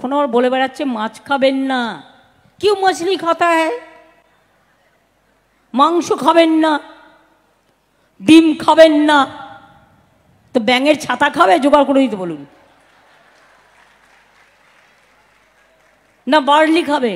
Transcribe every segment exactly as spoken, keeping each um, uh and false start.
তখন আবার বলে বেড়াচ্ছে মাছ খাবেন না। কেউ মাছলি খাতা হ্যায়, মাংস খাবেন না, ডিম খাবেন না, তো ব্যাঙের ছাতা খাবে? জোগাড় করে দিতে বলুন। না বার্লি খাবে?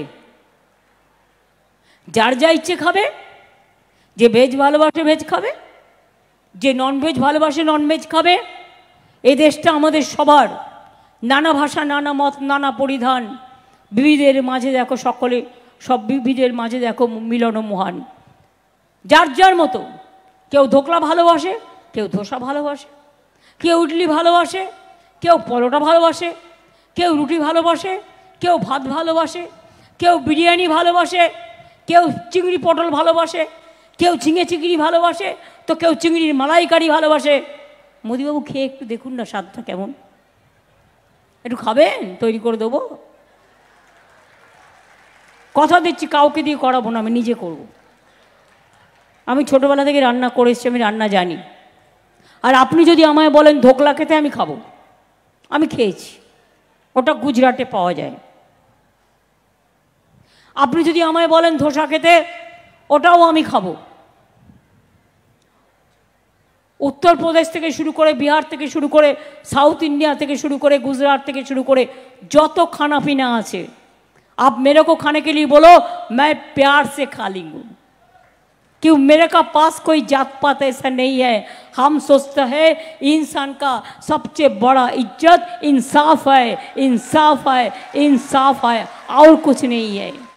যার যা ইচ্ছে খাবে। যে ভেজ ভালোবাসে ভেজ খাবে, যে ননভেজ ভালোবাসে ননভেজ খাবে। এই দেশটা আমাদের সবার, নানা ভাষা, নানা মত, নানা পরিধান, বিবিধের মাঝে দেখো সকলে, সব বিবিধের মাঝে দেখো মিলন মহান। যার যার মতো, কেউ ধোকলা ভালোবাসে, কেউ ধোসা ভালোবাসে, কেউ ইডলি ভালোবাসে, কেউ পরোটা ভালোবাসে, কেউ রুটি ভালোবাসে, কেউ ভাত ভালোবাসে, কেউ বিরিয়ানি ভালোবাসে, কেউ চিংড়ি পটল ভালোবাসে, কেউ ঝিঙে চিংড়ি ভালোবাসে, তো কেউ চিংড়ির মালাইকারি ভালোবাসে। মোদিবাবু খেয়ে একটু দেখুন না স্বাদটা কেমন, একটু খাবেন? তৈরি করে দেবো, কথা দিচ্ছি কাউকে দিয়ে করাবো না, আমি নিজে করব। আমি ছোটোবেলা থেকে রান্না করে এসেছি, আমি রান্না জানি। আর আপনি যদি আমায় বলেন ধোকলা খেতে, আমি খাবো, আমি খেয়েছি, ওটা গুজরাটে পাওয়া যায়। আপনি যদি আমায় বলেন ধোসা খেতে, ওটাও আমি খাবো। উত্তরপ্রদেশ থেকে শুরু করে, বিহার থেকে শুরু করে, সাউথ ইন্ডিয়া থেকে শুরু করে, গুজরাট থেকে শুরু করে যত খানা পিনা আছে, आप मेरे को खाने के लिए बोलो, मैं प्यार से खा लूँगा। क्यों? मेरे का पास कोई जात पात ऐसा नहीं है। हम सोचते हैं इंसान का सबसे बड़ा इज्जत इंसाफ है, इंसाफ है, इंसाफ है, और कुछ नहीं है।